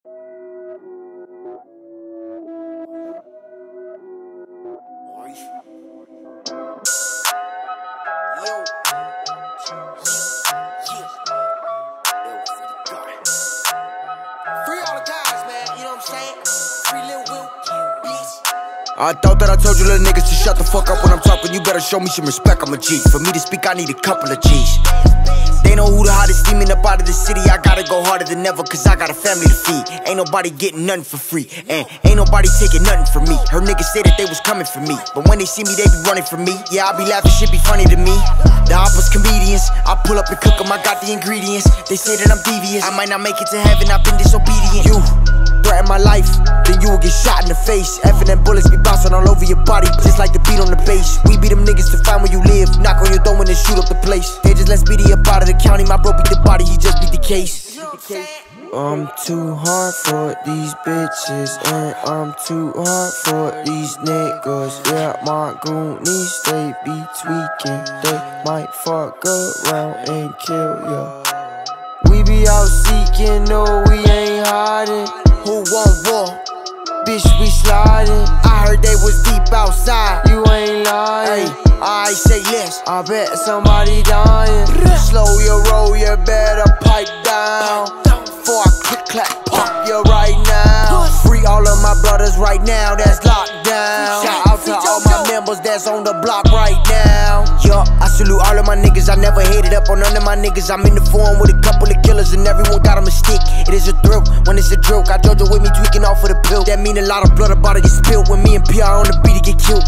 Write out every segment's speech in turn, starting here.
I thought that I told you little niggas to shut the fuck up when I'm talking. You better show me some respect, I'm a G. For me to speak, I need a couple of G's. They know who the hottest demon up out of the city. I gotta go harder than ever, cause I got a family to feed. Ain't nobody getting nothing for free, and ain't nobody taking nothing from me. Her niggas say that they was coming for me, but when they see me, they be running from me. Yeah, I be laughing, shit be funny to me. The oppas comedians, I pull up and cook them, I got the ingredients. They say that I'm devious, I might not make it to heaven, I've been disobedient. You threaten my life, then you will get shot in the face. Effing and bullets be bouncing all over your body, just like the beat on the bass. We be them niggas to find where you live, knock on your door and then shoot up the place. They just let Speedy up out of the county, my bro beat the body, he just beat the case. I'm too hard for these bitches, and I'm too hard for these niggas. Yeah, my goonies, they be tweaking, they might fuck around and kill ya. We be out seeking, no we ain't hiding. Who want war? Bitch, we sliding. I heard they was deep outside. You ain't lying. Ay, I say less. I bet somebody dying. Slow your roll, you better pipe down. Before I click clap pop you right now. Free all of my brothers right now that's locked down. Shout out to all my members that's on the block right now. Yo, I salute all of my niggas. I never hated up on none of my niggas. I'm in the forum with a couple of killers and everyone got 'em a stick. It is a thrill when it's a drill. Got JoJo with me tweaking off of the pill. That mean a lot of blood about to get spilled. When me and PR on the beat to get killed.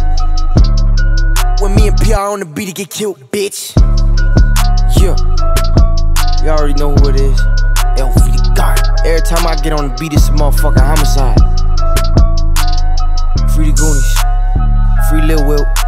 When me and PR on the beat to get killed, bitch. Yeah, you already know who it is. Every time I get on the beat, it's a motherfucking homicide. Free the Goonies, free Lil Wilt.